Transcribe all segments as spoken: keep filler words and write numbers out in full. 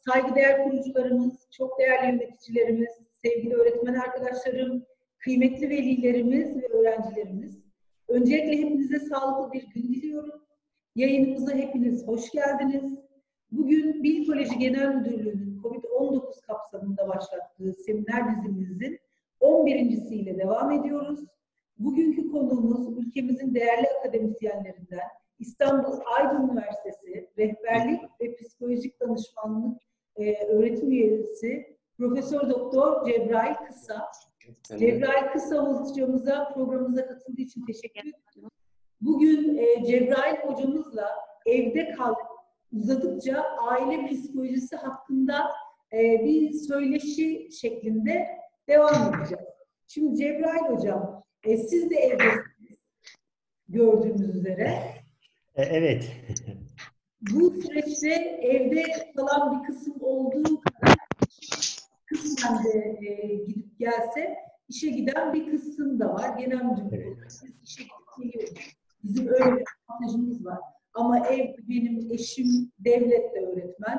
saygıdeğer kurucularımız, çok değerli yöneticilerimiz, sevgili öğretmen arkadaşlarım, kıymetli velilerimiz ve öğrencilerimiz. Öncelikle hepinize sağlıklı bir gün diliyorum. Yayınımıza hepiniz hoş geldiniz. Bugün Bil Koleji Genel Müdürlüğü'nün kovid on dokuz kapsamında başlattığı seminer dizimizin on birincisiyle devam ediyoruz. Bugünkü konuğumuz ülkemizin değerli akademisyenlerinden İstanbul Aydın Üniversitesi Rehberlik ve Psikolojik Danışmanlık e, öğretim üyesi Profesör Doktor Cebrail Kısa. Cebrail Kısa hocamıza, programımıza katıldığı için teşekkür ederim. Bugün e, Cebrail hocamızla evde kal uzadıkça aile psikolojisi hakkında e, bir söyleşi şeklinde devam edeceğiz. Şimdi Cebrail hocam, e, siz de evdesiniz gördüğünüz üzere. Evet. Bu süreçte evde kalan bir kısım olduğu kadar kısmen de e, gidip gelse işe giden bir kısım da var. Genel müdürlük olarak biz işe gidip geliyoruz. Bizim öyle bir avantajımız var. Ama ev benim eşim devlette öğretmen,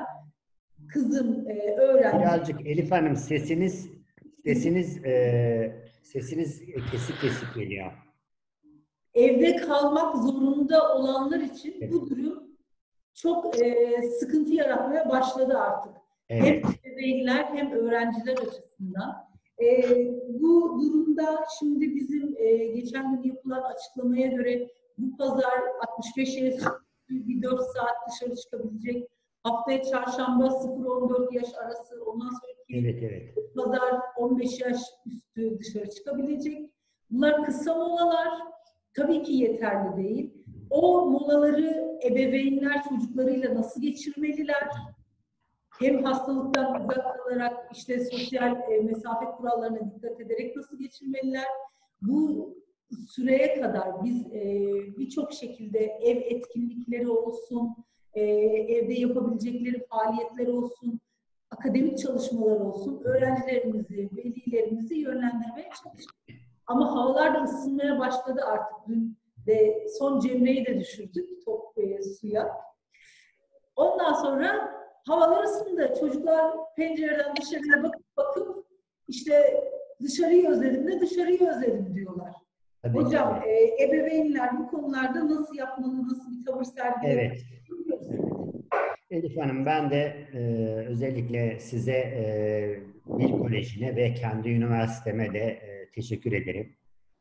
kızım e, öğrenci. Birazcık Elif Hanım sesiniz sesiniz e, sesiniz kesik kesik geliyor. Evde kalmak zorunda olanlar için evet. Bu durum çok e, sıkıntı yaratmaya başladı artık. Evet. Hem ebeveynler hem öğrenciler açısından. E, bu durumda şimdi bizim e, geçen gün yapılan açıklamaya göre bu pazar altmış beş yaş üstü bir dört saat dışarı çıkabilecek. Haftaya çarşamba sıfır on dört yaş arası, ondan sonraki evet, evet. pazar on beş yaş üstü dışarı çıkabilecek. Bunlar kısa molalar. Tabii ki yeterli değil. O molaları ebeveynler çocuklarıyla nasıl geçirmeliler? Hem hastalıktan uzak kalarak, işte sosyal e, mesafe kurallarına dikkat ederek nasıl geçirmeliler? Bu süreye kadar biz e, birçok şekilde ev etkinlikleri olsun, e, evde yapabilecekleri faaliyetler olsun, akademik çalışmalar olsun, öğrencilerimizi, velilerimizi yönlendirmeye çalıştık. Ama havalar da ısınmaya başladı artık. Dün de son Cemre'yi de düşürdük top e, suya. Ondan sonra havalar ısındı. Çocuklar pencereden dışarıya bakıp bakıp işte dışarıyı özledim de dışarıyı özledim diyorlar. Tabii Hocam e, ebeveynler bu konularda nasıl yapmalı, nasıl bir tavır sergilemeli? Evet. Elif Hanım, ben de e, özellikle size e, Bil Koleji'ne ve kendi üniversiteme de e, teşekkür ederim.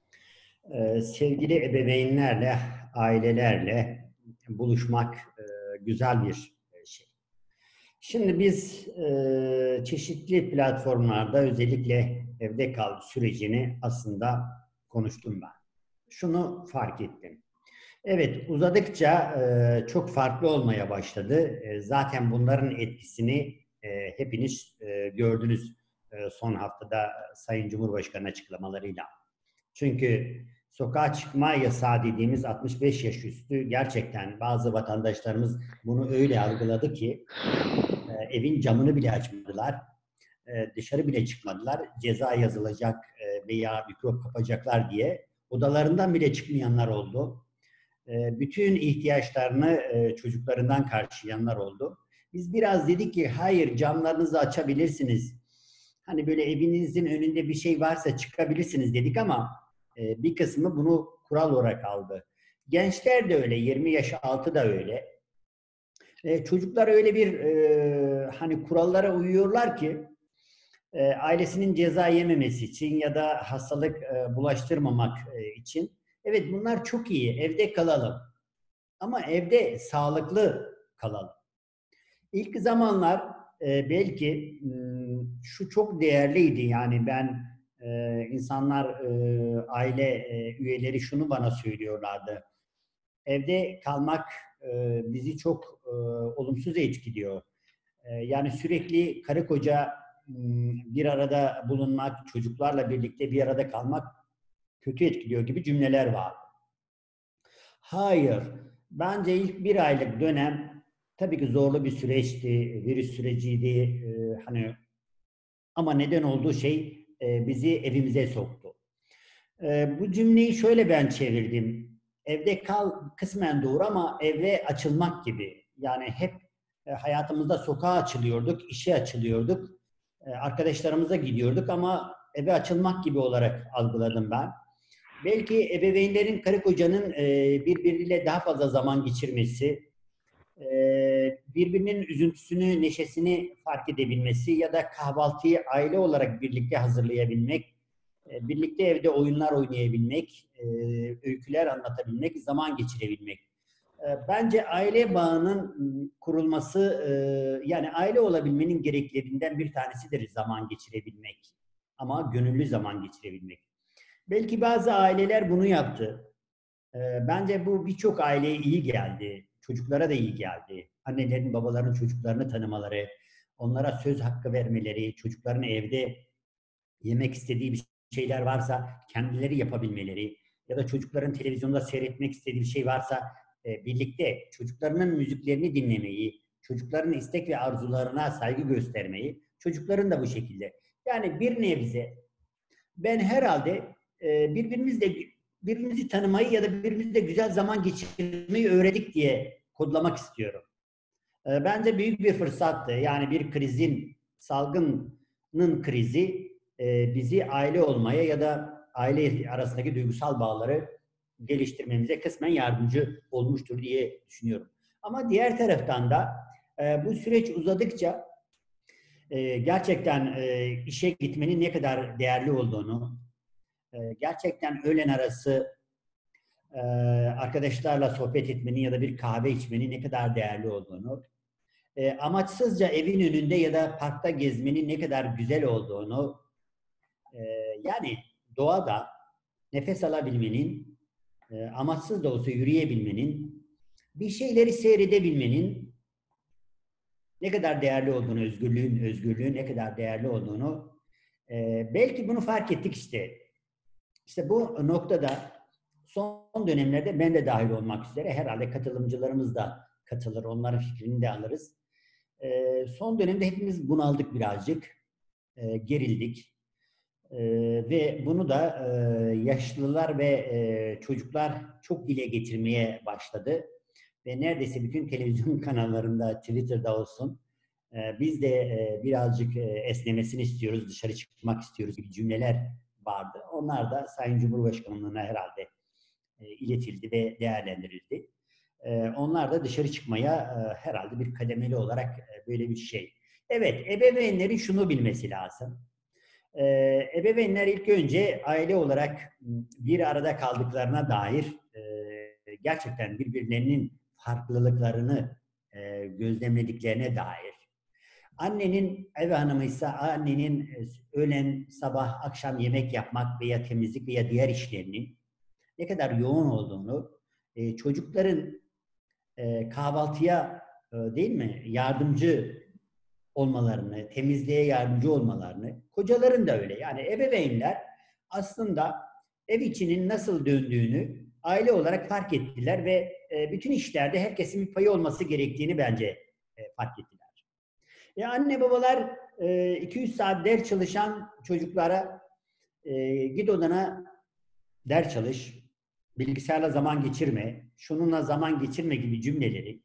E, sevgili ebeveynlerle, ailelerle buluşmak e, güzel bir şey. Şimdi biz e, çeşitli platformlarda özellikle evde kal sürecini aslında konuştum ben. Şunu fark ettim. Evet, uzadıkça e, çok farklı olmaya başladı. E, zaten bunların etkisini e, hepiniz e, gördünüz e, son haftada Sayın Cumhurbaşkanı açıklamalarıyla. Çünkü sokağa çıkma yasağı dediğimiz altmış beş yaş üstü gerçekten bazı vatandaşlarımız bunu öyle algıladı ki e, evin camını bile açmadılar. E, dışarı bile çıkmadılar. Ceza yazılacak e, veya mikrop kapacaklar diye. Odalarından bile çıkmayanlar oldu. Bütün ihtiyaçlarını çocuklarından karşılayanlar oldu. Biz biraz dedik ki hayır, camlarınızı açabilirsiniz. Hani böyle evinizin önünde bir şey varsa çıkabilirsiniz dedik ama bir kısmı bunu kural olarak aldı. Gençler de öyle, yirmi yaş altı da öyle. Çocuklar öyle bir hani kurallara uyuyorlar ki ailesinin ceza yememesi için ya da hastalık bulaştırmamak için. Evet, bunlar çok iyi. Evde kalalım. Ama evde sağlıklı kalalım. İlk zamanlar e, belki m, şu çok değerliydi. Yani ben e, insanlar, e, aile e, üyeleri şunu bana söylüyorlardı. Evde kalmak e, bizi çok e, olumsuz etkiliyor. E, yani sürekli karı koca m, bir arada bulunmak, çocuklarla birlikte bir arada kalmak kötü etkiliyor gibi cümleler var. Hayır. Bence ilk bir aylık dönem tabii ki zorlu bir süreçti, virüs süreciydi. Ee, hani ama neden olduğu şey e, bizi evimize soktu. E, bu cümleyi şöyle ben çevirdim. Evde kal kısmen doğru ama eve açılmak gibi. Yani hep E, hayatımızda sokağa açılıyorduk, işe açılıyorduk, e, arkadaşlarımıza gidiyorduk ama eve açılmak gibi olarak algıladım ben. Belki ebeveynlerin, karı kocanın e, birbiriyle daha fazla zaman geçirmesi, e, birbirinin üzüntüsünü, neşesini fark edebilmesi ya da kahvaltıyı aile olarak birlikte hazırlayabilmek, e, birlikte evde oyunlar oynayabilmek, e, öyküler anlatabilmek, zaman geçirebilmek. E, bence aile bağının kurulması, e, yani aile olabilmenin gereklerinden bir tanesidir zaman geçirebilmek. Ama gönüllü zaman geçirebilmek. Belki bazı aileler bunu yaptı. E, bence bu birçok aileye iyi geldi. Çocuklara da iyi geldi. Annelerin, babaların çocuklarını tanımaları, onlara söz hakkı vermeleri, çocukların evde yemek istediği bir şeyler varsa kendileri yapabilmeleri ya da çocukların televizyonda seyretmek istediği bir şey varsa e, birlikte çocuklarının müziklerini dinlemeyi, çocukların istek ve arzularına saygı göstermeyi, çocukların da bu şekilde. Yani bir nebze ben herhalde e, birbirimizle birbirimizi tanımayı ya da birbirimizle güzel zaman geçirmeyi öğrendik diye kodlamak istiyorum. E, bence büyük bir fırsattı. Yani bir krizin, salgının krizi e, bizi aile olmaya ya da aile arasındaki duygusal bağları geliştirmemize kısmen yardımcı olmuştur diye düşünüyorum. Ama diğer taraftan da e, bu süreç uzadıkça e, gerçekten e, işe gitmenin ne kadar değerli olduğunu, e, gerçekten öğlen arası e, arkadaşlarla sohbet etmenin ya da bir kahve içmenin ne kadar değerli olduğunu, e, amaçsızca evin önünde ya da parkta gezmenin ne kadar güzel olduğunu, e, yani doğada nefes alabilmenin, e, amaçsız da olsa yürüyebilmenin, bir şeyleri seyredebilmenin ne kadar değerli olduğunu, özgürlüğün, özgürlüğün ne kadar değerli olduğunu, e, belki bunu fark ettik işte. İşte bu noktada son dönemlerde ben de dahil olmak üzere herhalde katılımcılarımız da katılır, onların fikrini de alırız. E, son dönemde hepimiz bunaldık birazcık, e, gerildik. E, ve bunu da e, yaşlılar ve e, çocuklar çok dile getirmeye başladı. Ve neredeyse bütün televizyon kanallarında, Twitter'da olsun, e, biz de e, birazcık e, esnemesini istiyoruz, dışarı çıkmak istiyoruz gibi cümleler vardı. Onlar da Sayın Cumhurbaşkanlığı'na herhalde e, iletildi ve değerlendirildi. E, onlar da dışarı çıkmaya e, herhalde bir kademeli olarak e, böyle bir şey. Evet, ebeveynlerin şunu bilmesi lazım. E, ebeveynler ilk önce aile olarak bir arada kaldıklarına dair e, gerçekten birbirlerinin farklılıklarını e, gözlemlediklerine dair. Annenin ev hanımıysa annenin öğlen, sabah, akşam yemek yapmak veya temizlik veya diğer işlerinin ne kadar yoğun olduğunu, e, çocukların e, kahvaltıya e, değil mi yardımcı olmalarını, temizliğe yardımcı olmalarını, kocaların da öyle. Yani ebeveynler aslında ev içinin nasıl döndüğünü aile olarak fark ettiler ve e, bütün işlerde herkesin bir payı olması gerektiğini bence e, fark ettiler. E, anne babalar e, iki üç saat ders çalışan çocuklara e, git odana ders çalış, bilgisayarla zaman geçirme, şununla zaman geçirme gibi cümleleri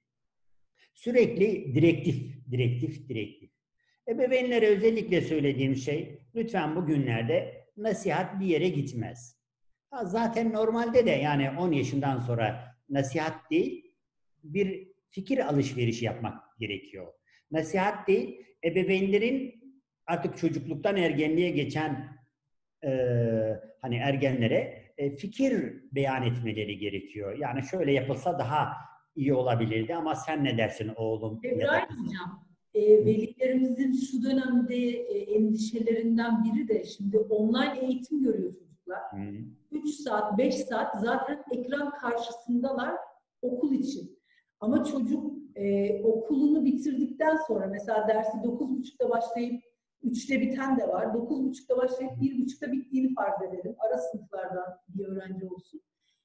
sürekli direktif, direktif, direktif. Ebeveynlere özellikle söylediğim şey, lütfen bugünlerde nasihat bir yere gitmez. Ha, zaten normalde de yani on yaşından sonra nasihat değil, bir fikir alışverişi yapmak gerekiyor. Nasihat değil, ebeveynlerin artık çocukluktan ergenliğe geçen e, hani ergenlere e, fikir beyan etmeleri gerekiyor. Yani şöyle yapılsa daha iyi olabilirdi ama sen ne dersin oğlum ya da İbrahim kızım? Hocam, e, velilerimizin şu dönemde e, endişelerinden biri de şimdi online eğitim görüyor çocuklar. üç saat, beş saat zaten ekran karşısındalar okul için. Ama çocuk e, okulunu bitirdikten sonra mesela dersi dokuz buçukta başlayıp üçte biten de var. dokuz buçukta başlayıp bir buçukta bittiğini farz edelim. Ara sınıflardan bir öğrenci olsun.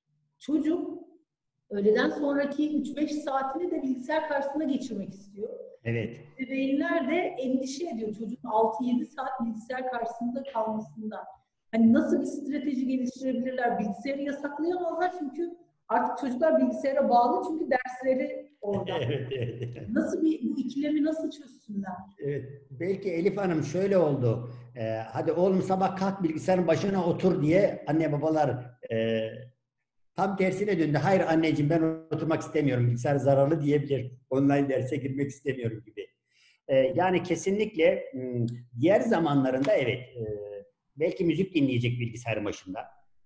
Çocuk öğleden sonraki üç beş saatini de bilgisayar karşısında geçirmek istiyor. Evet. Ebeveynler de endişe ediyor çocuğun altı yedi saat bilgisayar karşısında kalmasından. Hani nasıl bir strateji geliştirebilirler? Bilgisayarı yasaklayamazlar çünkü Artık çocuklar bilgisayara bağlı çünkü dersleri orada. Evet, evet, evet. Nasıl bir, bu ikilemi nasıl çözsünler? Evet, belki Elif Hanım şöyle oldu. Ee, hadi oğlum sabah kalk bilgisayarın başına otur diye anne babalar e, tam tersine döndü. Hayır anneciğim ben oturmak istemiyorum. Bilgisayar zararlı diyebilir. Online derse girmek istemiyorum gibi. Ee, yani kesinlikle diğer zamanlarında evet e, belki müzik dinleyecek bilgisayarın başında.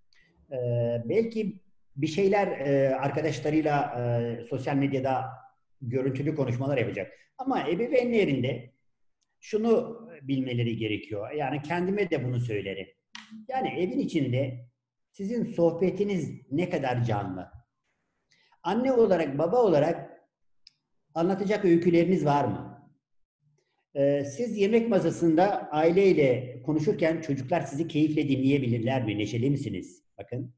Ee, belki bir şeyler e, arkadaşlarıyla e, sosyal medyada görüntülü konuşmalar yapacak. Ama ebeveynlerinde şunu bilmeleri gerekiyor. Yani kendime de bunu söylerim. Yani evin içinde sizin sohbetiniz ne kadar canlı? Anne olarak, baba olarak anlatacak öyküleriniz var mı? Ee, siz yemek masasında aileyle konuşurken çocuklar sizi keyifle dinleyebilirler mi? Neşeli misiniz? Bakın.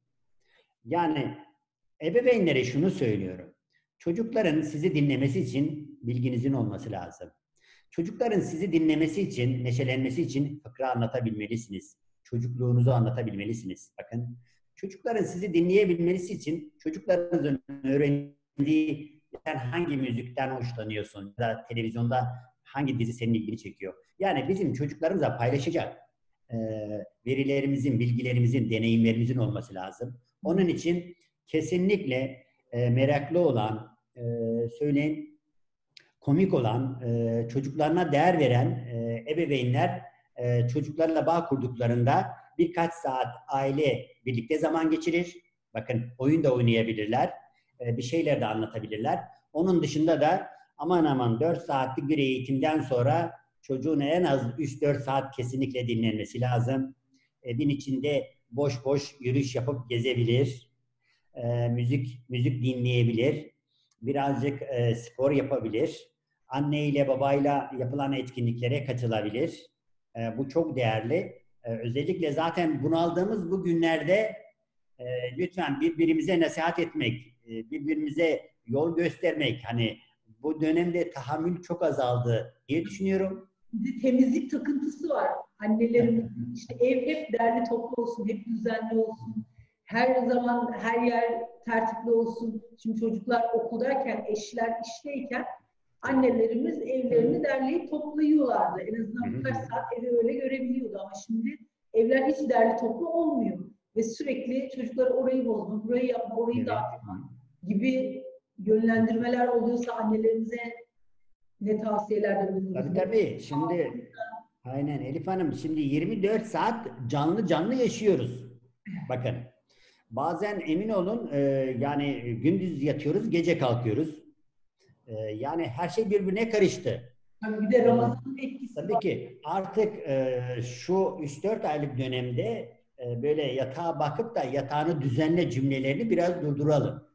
Yani ebeveynlere şunu söylüyorum. Çocukların sizi dinlemesi için bilginizin olması lazım. Çocukların sizi dinlemesi için, neşelenmesi için fıkra anlatabilmelisiniz. Çocukluğunuzu anlatabilmelisiniz. Bakın, çocukların sizi dinleyebilmesi için çocuklarınızın öğrendiği sen hangi müzikten hoşlanıyorsun ya da televizyonda hangi dizi senin ilgini çekiyor. Yani bizim çocuklarımızla paylaşacak e, verilerimizin, bilgilerimizin, deneyimlerimizin olması lazım. Onun için kesinlikle e, meraklı olan, e, söyleyin komik olan, e, çocuklarına değer veren e, ebeveynler e, çocuklarla bağ kurduklarında birkaç saat aile birlikte zaman geçirir. Bakın oyun da oynayabilirler, e, bir şeyler de anlatabilirler. Onun dışında da aman aman dört saatlik bir eğitimden sonra çocuğun en az üç dört saat kesinlikle dinlenmesi lazım. Evin içinde boş boş yürüyüş yapıp gezebilir, e, müzik müzik dinleyebilir, birazcık e, spor yapabilir, anne ile babayla yapılan etkinliklere katılabilir. E, bu çok değerli. E, özellikle zaten bunaldığımız bu günlerde e, lütfen birbirimize nasihat etmek, e, birbirimize yol göstermek, hani bu dönemde tahammül çok azaldı diye düşünüyorum. Bir de temizlik takıntısı var. Annelerimizin işte ev hep derli toplu olsun, hep düzenli olsun. Her zaman her yer tertipli olsun. Şimdi çocuklar okuldayken, eşler işteyken annelerimiz evlerini derleyip toplayıyorlardı. En azından birkaç saat evi öyle görebiliyordu ama şimdi evler hiç derli toplu olmuyor. Ve sürekli çocuklar orayı bozma, burayı yapma, orayı Evet. dağıtma gibi yönlendirmeler oluyorsa annelerimize ne tavsiyelerde bulunuruz? Tabii tabii. Şimdi aynen Elif Hanım, şimdi yirmi dört saat canlı canlı yaşıyoruz. Bakın. Bazen emin olun e, yani gündüz yatıyoruz, gece kalkıyoruz. E, yani her şey birbirine karıştı. Bir de Ramazan'ın etkisi Tabii var. ki artık e, şu üç dört aylık dönemde e, böyle yatağa bakıp da yatağını düzenle cümlelerini biraz durduralım.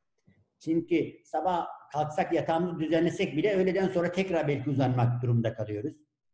Çünkü sabah kalksak yatağımızı düzenlesek bile öğleden sonra tekrar belki uzanmak durumunda kalıyoruz.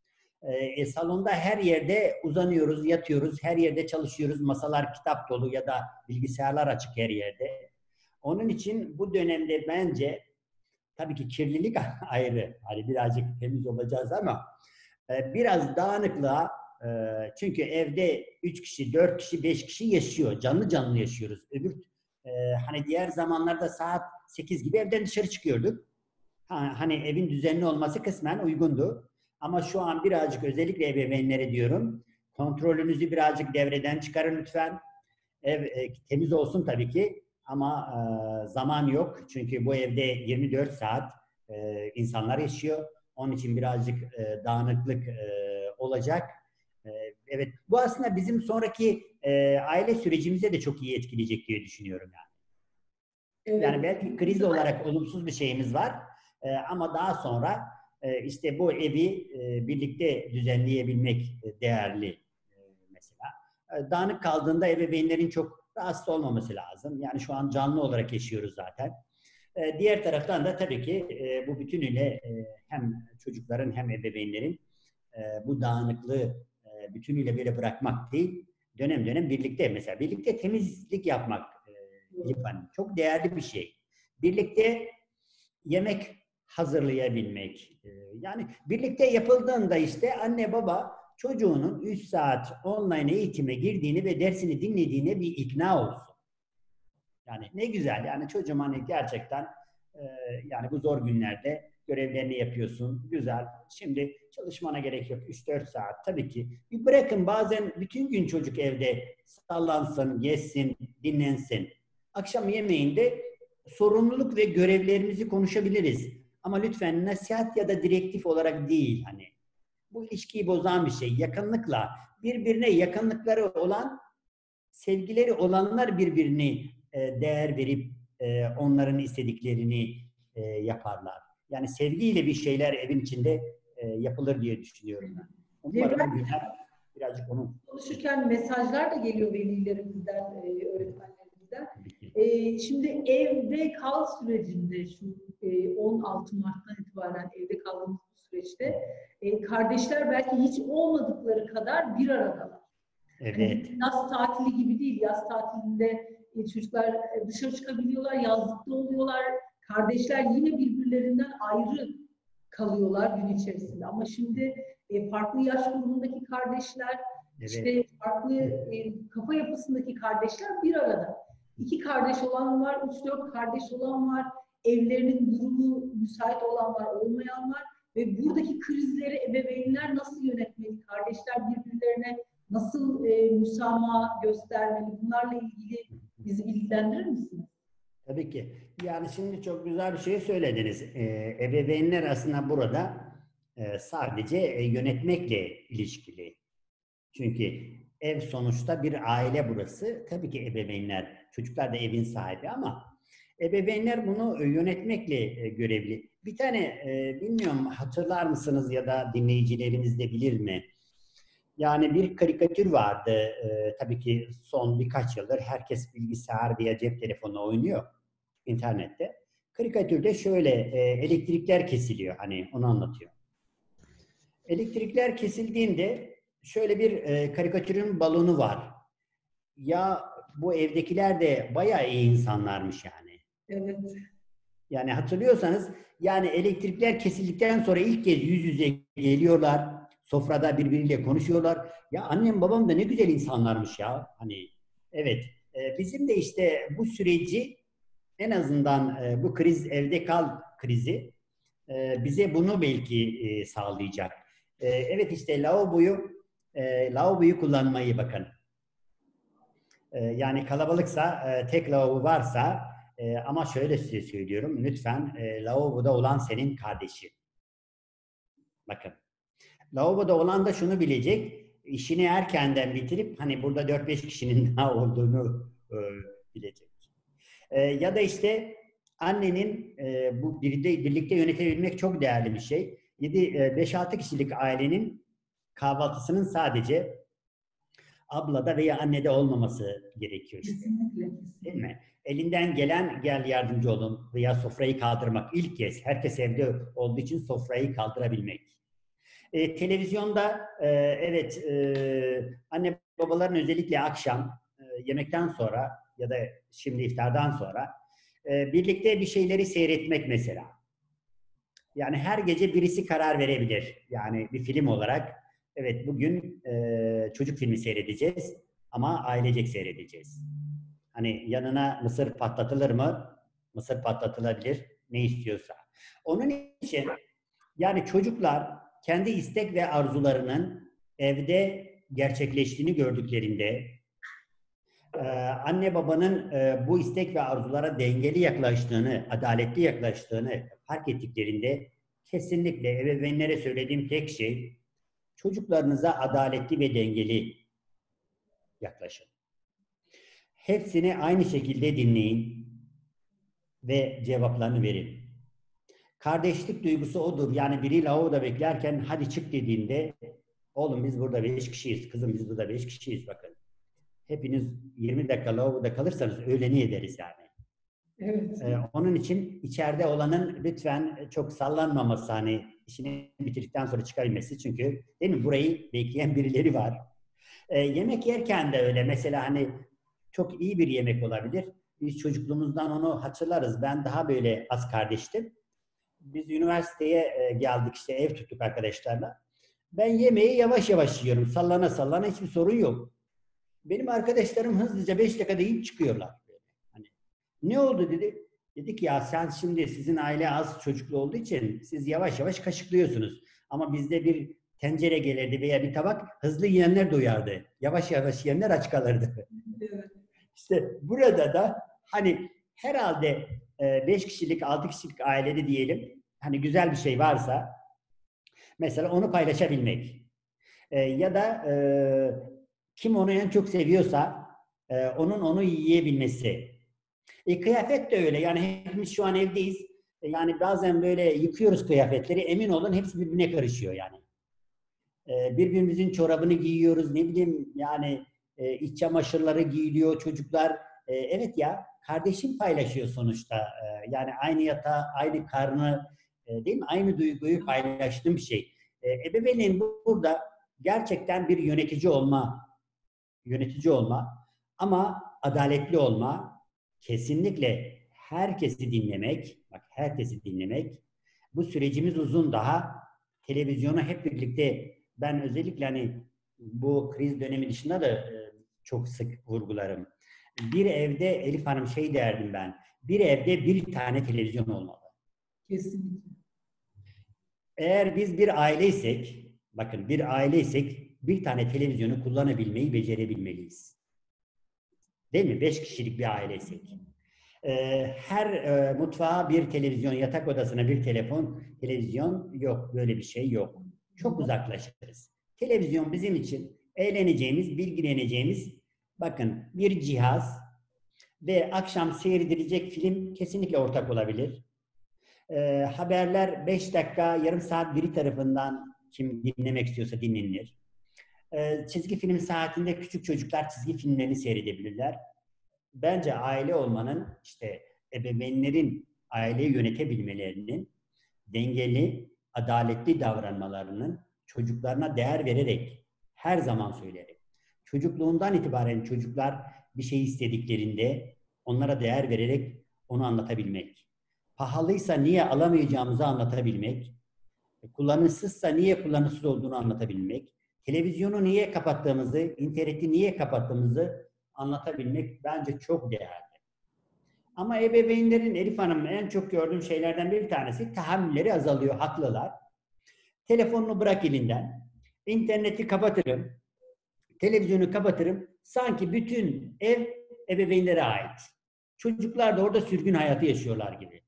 E, salonda her yerde uzanıyoruz, yatıyoruz, her yerde çalışıyoruz. Masalar kitap dolu ya da bilgisayarlar açık her yerde. Onun için bu dönemde bence tabii ki kirlilik ayrı. Hani birazcık temiz olacağız ama e, biraz dağınıklığa e, çünkü evde üç kişi, dört kişi, beş kişi yaşıyor. Canlı canlı yaşıyoruz. Öbür e, hani diğer zamanlarda saat sekiz gibi evden dışarı çıkıyorduk. Ha, hani evin düzenli olması kısmen uygundu. Ama şu an birazcık özellikle ebeveynlere diyorum. Kontrolünüzü birazcık devreden çıkarın lütfen. Ev e, temiz olsun tabii ki ama e, zaman yok. Çünkü bu evde yirmi dört saat e, insanlar yaşıyor. Onun için birazcık e, dağınıklık e, olacak. E, evet, bu aslında bizim sonraki e, aile sürecimize de çok iyi etkileyecek diye düşünüyorum yani. Evet. Yani belki kriz olarak olumsuz bir şeyimiz var. E, ama daha sonra e, işte bu evi e, birlikte düzenleyebilmek değerli e, mesela. E, dağınık kaldığında ebeveynlerin çok rahatsız olmaması lazım. Yani şu an canlı olarak yaşıyoruz zaten. E, diğer taraftan da tabii ki e, bu bütünüyle e, hem çocukların hem ebeveynlerin e, bu dağınıklığı e, bütünüyle böyle bırakmak değil, dönem dönem birlikte mesela birlikte temizlik yapmak e, çok değerli bir şey. Birlikte yemek hazırlayabilmek. Yani birlikte yapıldığında işte anne baba çocuğunun üç saat online eğitime girdiğini ve dersini dinlediğine bir ikna olsun. Yani ne güzel. Yani çocuğum hani gerçekten e, yani bu zor günlerde görevlerini yapıyorsun. Güzel. Şimdi çalışmana gerek yok. üç dört saat tabii ki. Bir bırakın bazen bütün gün çocuk evde sallansın, gezsin, dinlensin. Akşam yemeğinde sorumluluk ve görevlerimizi konuşabiliriz. Ama lütfen nasihat ya da direktif olarak değil hani. Bu ilişkiyi bozan bir şey. Yakınlıkla, birbirine yakınlıkları olan, sevgileri olanlar birbirini e, değer verip e, onların istediklerini e, yaparlar. Yani sevgiyle bir şeyler evin içinde e, yapılır diye düşünüyorum ben. Umarım Devlet bugünler birazcık onun. konuşurken mesajlar da geliyor velilerimizden, e, öğretmenlerimizden. Tabii ki. E, şimdi evde kal sürecinde, şu e, on altı Mart'tan itibaren evde kaldığımız bu süreçte e, kardeşler belki hiç olmadıkları kadar bir aradalar. Evet. Hani yaz tatili gibi değil. Yaz tatilinde e, çocuklar e, dışarı çıkabiliyorlar, yazlıkta oluyorlar. Kardeşler yine birbirlerinden ayrı kalıyorlar gün içerisinde. Ama şimdi e, farklı yaş grubundaki kardeşler, Evet. işte farklı e, kafa yapısındaki kardeşler bir arada. İki kardeş olan var, üç dört kardeş olan var, evlerinin durumu müsait olan var, olmayan var. Ve buradaki krizleri ebeveynler nasıl yönetmeli? Kardeşler birbirlerine nasıl e, müsamaha göstermeli? Bunlarla ilgili bizi bilgilendirir misiniz? Tabii ki. Yani şimdi çok güzel bir şey söylediniz. Ee, ebeveynler aslında burada e, sadece e, yönetmekle ilişkili. Çünkü ev sonuçta bir aile burası. Tabii ki ebeveynler, çocuklar da evin sahibi ama ebeveynler bunu yönetmekle e, görevli. Bir tane e, bilmiyorum hatırlar mısınız ya da dinleyicilerimiz de bilir mi? Yani bir karikatür vardı. E, tabii ki son birkaç yıldır herkes bilgisayar veya cep telefonu oynuyor internette. Karikatürde şöyle e, elektrikler kesiliyor. Hani onu anlatıyor. Elektrikler kesildiğinde şöyle bir e, karikatürün balonu var. Ya bu evdekiler de bayağı iyi insanlarmış yani. Evet. Yani hatırlıyorsanız yani elektrikler kesildikten sonra ilk kez yüz yüze geliyorlar. Sofrada birbiriyle konuşuyorlar. Ya annem babam da ne güzel insanlarmış ya. Hani evet e, bizim de işte bu süreci en azından e, bu kriz evde kal krizi e, bize bunu belki e, sağlayacak. E, evet işte lavaboyu e, lavaboyu kullanmayı bakın. E, yani kalabalıksa e, tek lavabo varsa e, ama şöyle size söylüyorum lütfen e, lavaboda olan senin kardeşin. Bakın. Lavaboda olan da şunu bilecek. İşini erkenden bitirip hani burada dört beş kişinin daha olduğunu e, bilecek. E, ya da işte annenin e, bu birlikte, birlikte yönetebilmek çok değerli bir şey. beş altı kişilik ailenin kahvaltısının sadece ablada veya annede olmaması gerekiyor işte. Kesinlikle. Değil mi? Elinden gelen gel yardımcı olun veya sofrayı kaldırmak. İlk kez herkes evde olduğu için sofrayı kaldırabilmek. E, televizyonda e, evet e, anne babaların özellikle akşam e, yemekten sonra ya da şimdi iftardan sonra e, birlikte bir şeyleri seyretmek mesela. Yani her gece birisi karar verebilir. Yani bir film olarak evet bugün e, çocuk filmi seyredeceğiz ama ailecek seyredeceğiz. Hani yanına mısır patlatılır mı? Mısır patlatılabilir. Ne istiyorsa. Onun için yani çocuklar kendi istek ve arzularının evde gerçekleştiğini gördüklerinde e, anne babanın e, bu istek ve arzulara dengeli yaklaştığını, adaletli yaklaştığını fark ettiklerinde kesinlikle ebeveynlere söylediğim tek şey çocuklarınıza adaletli ve dengeli yaklaşın. Hepsini aynı şekilde dinleyin ve cevaplarını verin. Kardeşlik duygusu odur. Yani biri lavaboda beklerken hadi çık dediğinde oğlum biz burada beş kişiyiz, kızım biz burada beş kişiyiz bakın. Hepiniz yirmi dakika lavaboda kalırsanız öğleni ederiz yani. Evet. Ee, onun için içeride olanın lütfen çok sallanmaması hani işini bitirdikten sonra çıkabilmesi çünkü değil mi burayı bekleyen birileri var. Ee, yemek yerken de öyle mesela hani çok iyi bir yemek olabilir. Biz çocukluğumuzdan onu hatırlarız. Ben daha böyle az kardeştim. Biz üniversiteye e, geldik işte ev tuttuk arkadaşlarla. Ben yemeği yavaş yavaş yiyorum. Sallana sallana hiçbir sorun yok. Benim arkadaşlarım hızlıca beş dakikada yiyip çıkıyorlar. Hani Ne oldu dedi. Dedi ki ya sen şimdi sizin aile az çocuklu olduğu için siz yavaş yavaş kaşıklıyorsunuz. Ama bizde bir tencere gelirdi veya bir tabak hızlı yiyenler doyardı. Yavaş yavaş yiyenler aç kalırdı. Evet. İşte burada da hani herhalde beş kişilik, altı kişilik ailede diyelim hani güzel bir şey varsa mesela onu paylaşabilmek. E, ya da e, kim onu en çok seviyorsa e, onun onu yiyebilmesi. E, kıyafet de öyle. Yani hepimiz şu an evdeyiz. E, yani bazen böyle yıkıyoruz kıyafetleri. Emin olun hepsi birbirine karışıyor yani. E, birbirimizin çorabını giyiyoruz. Ne bileyim yani e, iç çamaşırları giyiliyor çocuklar. E, evet ya kardeşim paylaşıyor sonuçta. E, yani aynı yatağı, aynı karnı e, değil mi? Aynı duyguyu paylaştığım bir şey. E, ebeveynin burada gerçekten bir yönetici olma, yönetici olma ama adaletli olma, kesinlikle herkesi dinlemek, bak herkesi dinlemek. Bu sürecimiz uzun daha. Televizyonu hep birlikte, ben özellikle hani bu kriz dönemi dışında da e, çok sık vurgularım. Bir evde Elif Hanım şey derdim ben, bir evde bir tane televizyon olmalı. Kesinlikle. Eğer biz bir aileysek, bakın bir aileysek bir tane televizyonu kullanabilmeyi becerebilmeliyiz. Değil mi? Beş kişilik bir aileysek. Ee, her e, mutfağa bir televizyon, yatak odasına bir telefon, televizyon yok. Böyle bir şey yok. Çok uzaklaşırız. Televizyon bizim için eğleneceğimiz, bilgileneceğimiz, bakın bir cihaz ve akşam seyredilecek film kesinlikle ortak olabilir. Ee, haberler beş dakika, yarım saat biri tarafından kim dinlemek istiyorsa dinlenir. Ee, çizgi film saatinde küçük çocuklar çizgi filmlerini seyredebilirler. Bence aile olmanın, işte ebeveynlerin aileyi yönetebilmelerinin, dengeli, adaletli davranmalarının, çocuklarına değer vererek, her zaman söylerim. Çocukluğundan itibaren çocuklar bir şey istediklerinde onlara değer vererek onu anlatabilmek. Pahalıysa niye alamayacağımızı anlatabilmek. Kullanışsızsa niye kullanışsız olduğunu anlatabilmek. Televizyonu niye kapattığımızı, interneti niye kapattığımızı anlatabilmek bence çok değerli. Ama ebeveynlerin, Elif Hanım, en çok gördüğüm şeylerden bir tanesi tahammülleri azalıyor, haklılar. Telefonunu bırak elinden, interneti kapatırım, televizyonu kapatırım, sanki bütün ev ebeveynlere ait. Çocuklar da orada sürgün hayatı yaşıyorlar gibi.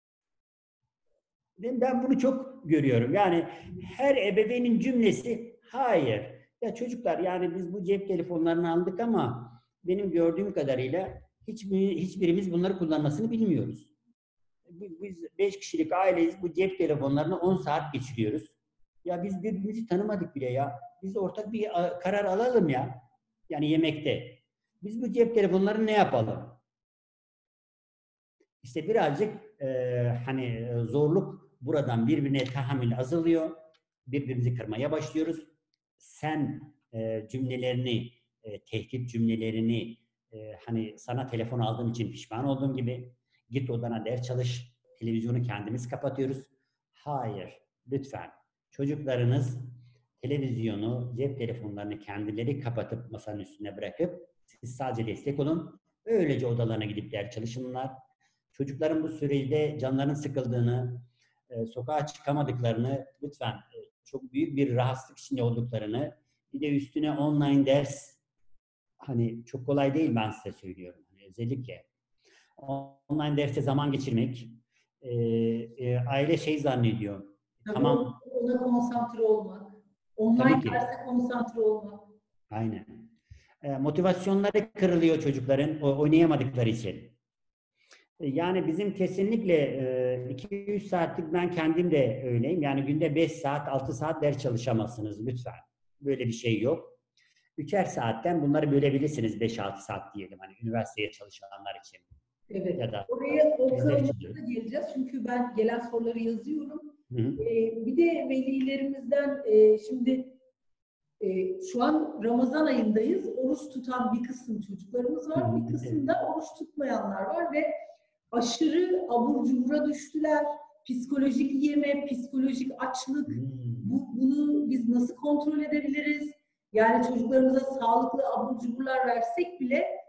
Ben bunu çok görüyorum. Yani her ebeveynin cümlesi hayır. Ya çocuklar yani biz bu cep telefonlarını aldık ama benim gördüğüm kadarıyla hiçbir, hiçbirimiz bunları kullanmasını bilmiyoruz. Biz beş kişilik aileyiz. Bu cep telefonlarını on saat geçiriyoruz. Ya biz birbirimizi tanımadık bile ya. Biz ortak bir karar alalım ya. Yani yemekte. Biz bu cep telefonlarını ne yapalım? İşte birazcık e, hani zorluk buradan birbirine tahammül azalıyor. Birbirimizi kırmaya başlıyoruz. Sen e, cümlelerini, e, tehdit cümlelerini e, hani sana telefon aldığım için pişman olduğum gibi git odana ders çalış, televizyonu kendimiz kapatıyoruz. Hayır, lütfen. Çocuklarınız televizyonu, cep telefonlarını kendileri kapatıp masanın üstüne bırakıp siz sadece destek olun. Öylece odalarına gidip ders çalışınlar. Çocukların bu süreçte canlarının sıkıldığını, e, sokağa çıkamadıklarını, lütfen e, çok büyük bir rahatsızlık içinde olduklarını, bir de üstüne online ders, hani çok kolay değil, ben size söylüyorum. Yani özellikle online derste zaman geçirmek, e, e, aile şey zannediyor. Tabii Tamam. ona konsantre olmak, online derse konsantre olmak. Aynen. E, motivasyonları kırılıyor çocukların oynayamadıkları için. Yani bizim kesinlikle iki yüz saatlik, ben kendim de öyleyim. Yani günde beş saat, altı saat ders çalışamazsınız lütfen. Böyle bir şey yok. Üçer saatten bunları bölebilirsiniz, beş altı saat diyelim. Hani üniversiteye çalışanlar için. Evet. Ya da oraya o kısımda geleceğiz. Çünkü ben gelen soruları yazıyorum. Hı hı. Ee, bir de velilerimizden e, şimdi e, şu an Ramazan ayındayız. Oruç tutan bir kısım çocuklarımız var. Bir kısım da oruç tutmayanlar var ve aşırı abur cubura düştüler. Psikolojik yeme, psikolojik açlık. Hmm. Bu, bunu biz nasıl kontrol edebiliriz? Yani çocuklarımıza sağlıklı abur cuburlar versek bile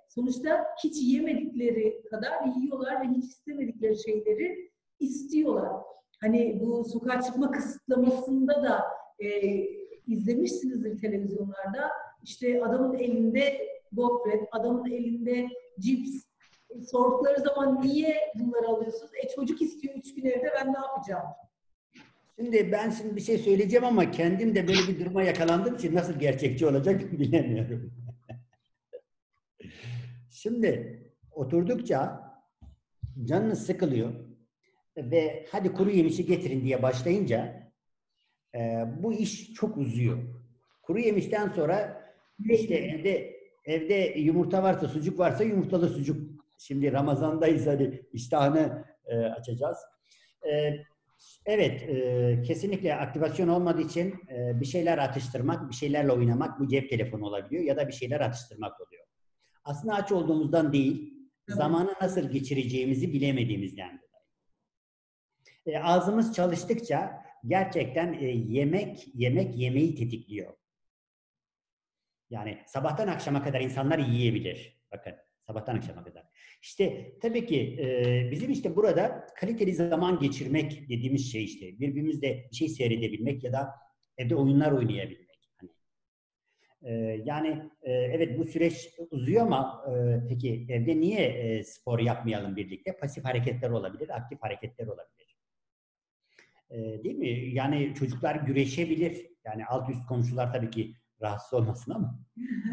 sonuçta hiç yemedikleri kadar yiyorlar ve hiç istemedikleri şeyleri istiyorlar. Hani bu sokağa çıkma kısıtlamasında da e, izlemişsinizdir televizyonlarda. İşte adamın elinde gofret, adamın elinde cips. E, sordukları zaman niye bunları alıyorsunuz? E çocuk istiyor üç gün evde, ben ne yapacağım? Şimdi ben şimdi bir şey söyleyeceğim ama kendim de böyle bir duruma yakalandığım için nasıl gerçekçi olacak bilemiyorum. Şimdi oturdukça canınız sıkılıyor ve hadi kuru yemişi getirin diye başlayınca e, bu iş çok uzuyor. Kuru yemişten sonra işte evde evde yumurta varsa, sucuk varsa yumurtalı sucuk. Şimdi Ramazan'dayız, hadi iştahını e, açacağız. E, evet, e, kesinlikle aktivasyon olmadığı için e, bir şeyler atıştırmak, bir şeylerle oynamak, bu cep telefonu olabiliyor ya da bir şeyler atıştırmak oluyor. Aslında aç olduğumuzdan değil, zamanı nasıl geçireceğimizi bilemediğimizden dolayı. E, ağzımız çalıştıkça gerçekten e, yemek, yemek yemeği tetikliyor. Yani sabahtan akşama kadar insanlar yiyebilir. Bakın, sabahtan akşama kadar. İşte tabii ki e, bizim işte burada kaliteli zaman geçirmek dediğimiz şey işte. Birbirimizle bir şey seyredebilmek ya da evde oyunlar oynayabilmek. Ee, yani e, evet bu süreç uzuyor ama e, peki evde niye e, spor yapmayalım birlikte? Pasif hareketler olabilir, aktif hareketler olabilir. E, değil mi? Yani çocuklar güreşebilir. Yani alt üst komşular tabii ki rahatsız olmasın ama.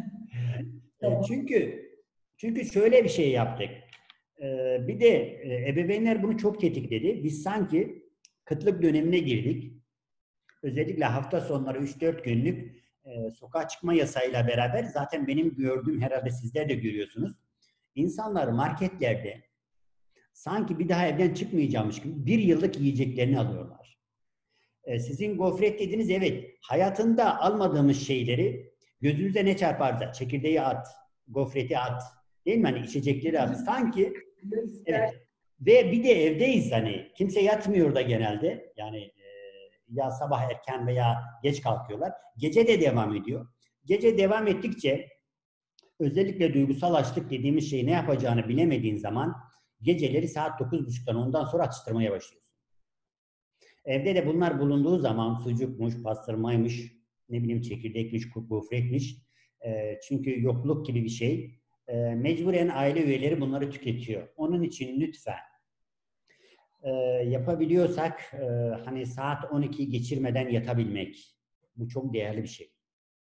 e, çünkü çünkü şöyle bir şey yaptık. E, bir de e, ebeveynler bunu çok tetikledi. Biz sanki kıtlık dönemine girdik. Özellikle hafta sonları üç dört günlük e, sokağa çıkma yasayla beraber zaten benim gördüğüm, herhalde sizler de görüyorsunuz. İnsanlar marketlerde sanki bir daha evden çıkmayacakmış gibi bir yıllık yiyeceklerini alıyorlar. E, sizin gofret dediğiniz, evet, hayatında almadığımız şeyleri gözünüze ne çarparsa, çekirdeği at, gofreti at, değil mi? Hani içecekleri at. Sanki evet. Ve bir de evdeyiz, hani kimse yatmıyor da genelde. Yani ya sabah erken veya geç kalkıyorlar. Gece de devam ediyor. Gece devam ettikçe özellikle duygusal açlık dediğimiz şeyi ne yapacağını bilemediğin zaman geceleri saat dokuz buçuktan ondan sonra atıştırmaya başlıyorsun. Evde de bunlar bulunduğu zaman sucukmuş, pastırmaymış, ne bileyim çekirdekmiş, gofretmiş. E, çünkü yokluk gibi bir şey. E, mecburen aile üyeleri bunları tüketiyor. Onun için lütfen E, yapabiliyorsak e, hani saat on ikiyi geçirmeden yatabilmek. Bu çok değerli bir şey.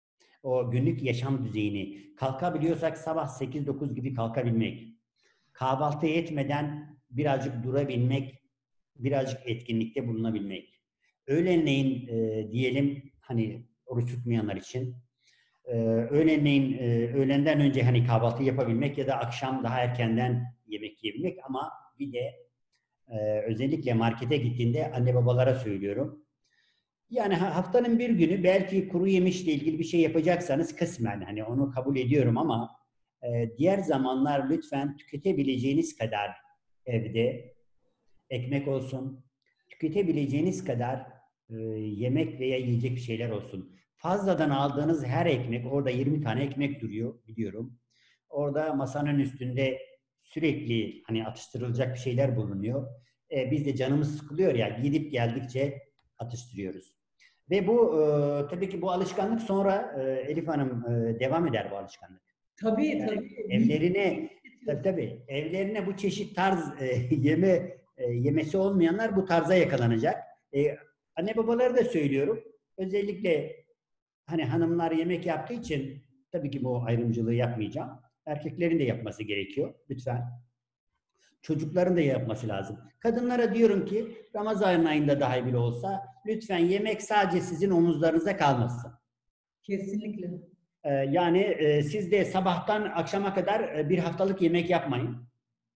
O günlük yaşam düzeyini kalkabiliyorsak sabah sekiz dokuz gibi kalkabilmek. Kahvaltı etmeden birazcık durabilmek, birazcık etkinlikte bulunabilmek. Öğlenleyin e, diyelim hani oruç tutmayanlar için e, öğlenleyin e, öğlenden önce hani kahvaltı yapabilmek ya da akşam daha erkenden yemek yiyebilmek, ama bir de Ee, özellikle markete gittiğinde anne babalara söylüyorum. Yani haftanın bir günü belki kuru yemişle ilgili bir şey yapacaksanız kısmen hani onu kabul ediyorum, ama e, diğer zamanlar lütfen tüketebileceğiniz kadar evde ekmek olsun, tüketebileceğiniz kadar e, yemek veya yiyecek bir şeyler olsun. Fazladan aldığınız her ekmek, orada yirmi tane ekmek duruyor biliyorum. Orada masanın üstünde sürekli hani atıştırılacak bir şeyler bulunuyor. E, biz de canımız sıkılıyor ya, gidip geldikçe atıştırıyoruz. Ve bu e, tabii ki bu alışkanlık sonra e, Elif Hanım e, devam eder bu alışkanlık. Tabii Yani tabii. evlerine tabii tabii evlerine bu çeşit tarz e, yeme e, yemesi olmayanlar bu tarza yakalanacak. E, anne babaları da söylüyorum. Özellikle hani hanımlar yemek yaptığı için tabii ki bu ayrımcılığı yapmayacağım. Erkeklerin de yapması gerekiyor. Lütfen. Çocukların da yapması lazım. Kadınlara diyorum ki Ramazan ayında dahi bile olsa lütfen yemek sadece sizin omuzlarınıza kalmasın. Kesinlikle. Ee, yani e, siz de sabahtan akşama kadar e, bir haftalık yemek yapmayın.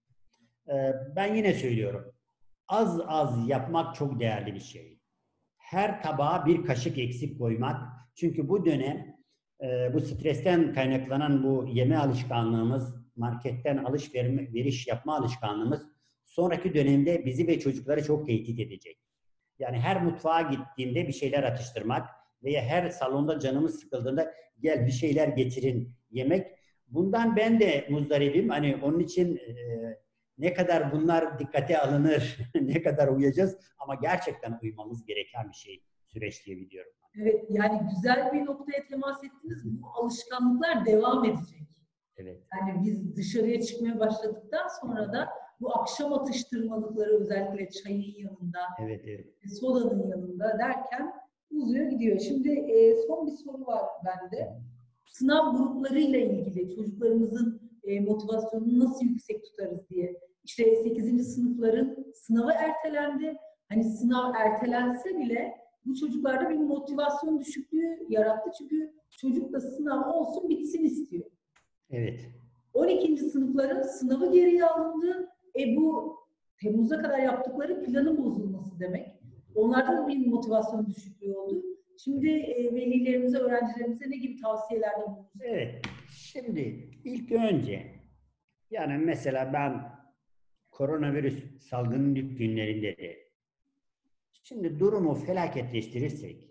Ee, ben yine söylüyorum. Az az yapmak çok değerli bir şey. Her tabağa bir kaşık eksik koymak. Çünkü bu dönem e, bu stresten kaynaklanan bu yeme alışkanlığımız, marketten alışveriş yapma alışkanlığımız sonraki dönemde bizi ve çocukları çok tehdit edecek. Yani her mutfağa gittiğimde bir şeyler atıştırmak veya her salonda canımız sıkıldığında gel bir şeyler getirin yemek, bundan ben de muzdaribim. Hani onun için e, ne kadar bunlar dikkate alınır, ne kadar uyacağız ama gerçekten uymamız gereken bir şey, süreç diye biliyorum. Evet, yani güzel bir noktaya temas ettiniz. Bu alışkanlıklar devam edecek. Evet. Yani biz dışarıya çıkmaya başladıktan sonra da bu akşam atıştırmalıkları özellikle çayın yanında, Evet, evet. sodanın yanında derken uzuyor gidiyor. Şimdi e, son bir soru var bende. Sınav gruplarıyla ilgili çocuklarımızın e, motivasyonunu nasıl yüksek tutarız diye. İşte sekizinci sınıfların sınavı ertelendi. Hani sınav ertelense bile bu çocuklarda bir motivasyon düşüklüğü yarattı. Çünkü çocuk da sınav olsun bitsin istiyor. Evet. on ikinci sınıfların sınavı geriye alındı. E bu Temmuz'a kadar yaptıkları planın bozulması demek. Onlarda da bir motivasyon düşüklüğü oldu. Şimdi e, velilerimize, öğrencilerimize ne gibi tavsiyelerde bulunursunuz? Evet. Şimdi ilk önce yani mesela ben koronavirüs salgının ilk günlerinde de şimdi durumu felaketleştirirsek,